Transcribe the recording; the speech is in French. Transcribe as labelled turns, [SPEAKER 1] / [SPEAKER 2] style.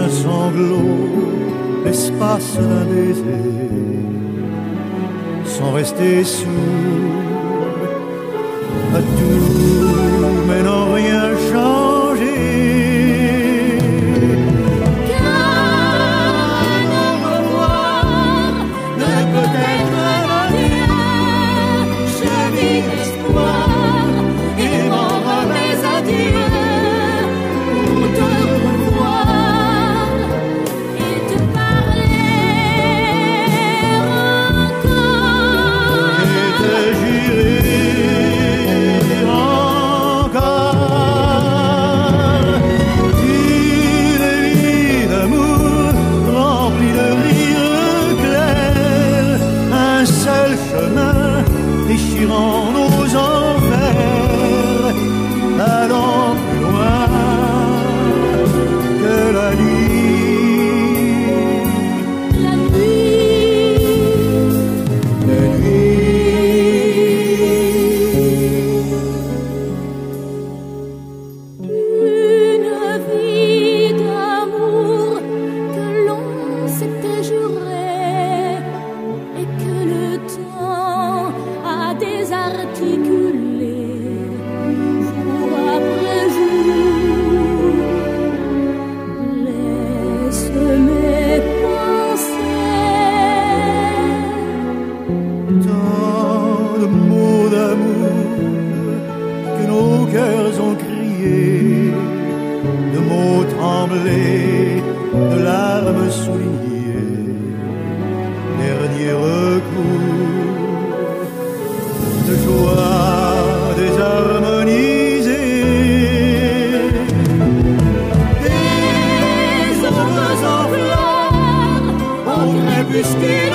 [SPEAKER 1] sanglot, l'espace d'un baiser, sans rester sourd à tout, mais n'en rien changer.
[SPEAKER 2] Car au revoir ne peut être rien. Je vis l'espoir et m'envoie mes adieux pour te revoir et te parler encore
[SPEAKER 1] Et te jurer encore une vie d'amour remplie de rires clairs, un seul chemin déchirant nos enfers, allant plus loin que la nuit.
[SPEAKER 2] la nuit.
[SPEAKER 1] La
[SPEAKER 2] Une vie d'amour que l'on s'était juré et que le temps a désarticulé jour après jour. Laisse mes pensées.
[SPEAKER 1] Tant de mots d'amour que nos cœurs ont criés, de mots tremblés, de larmes soulignées, dernier recours, de joie désharmonisée.
[SPEAKER 2] Des ombres en fleurs au crépuscule